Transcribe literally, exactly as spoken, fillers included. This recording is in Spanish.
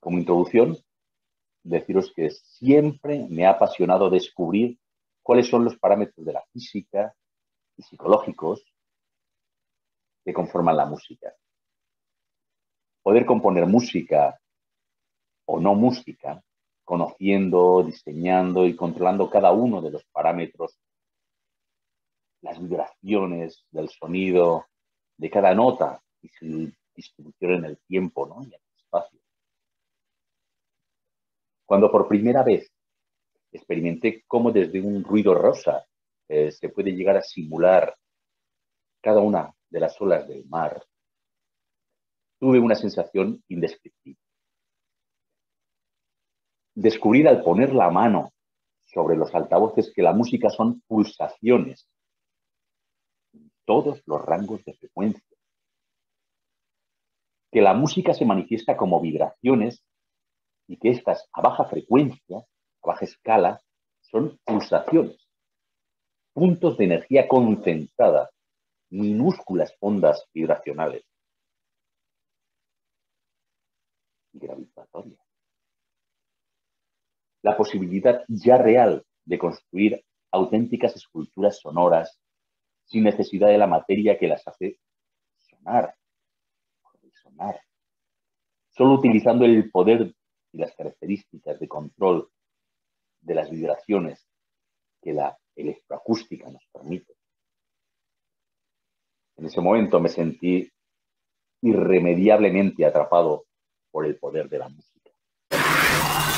Como introducción, deciros que siempre me ha apasionado descubrir cuáles son los parámetros de la física y psicológicos que conforman la música. Poder componer música o no música, conociendo, diseñando y controlando cada uno de los parámetros, las vibraciones del sonido, de cada nota y su distribución en el tiempo, ¿no? Y en el espacio. Cuando por primera vez experimenté cómo desde un ruido rosa eh, se puede llegar a simular cada una de las olas del mar, tuve una sensación indescriptible. Descubrir al poner la mano sobre los altavoces que la música son pulsaciones en todos los rangos de frecuencia, que la música se manifiesta como vibraciones y que estas a baja frecuencia, a baja escala, son pulsaciones, puntos de energía concentrada, minúsculas ondas vibracionales y gravitatorias. La posibilidad ya real de construir auténticas esculturas sonoras sin necesidad de la materia que las hace sonar, sonar, solo utilizando el poder y las características de control de las vibraciones que la electroacústica nos permite. En ese momento me sentí irremediablemente atrapado por el poder de la música.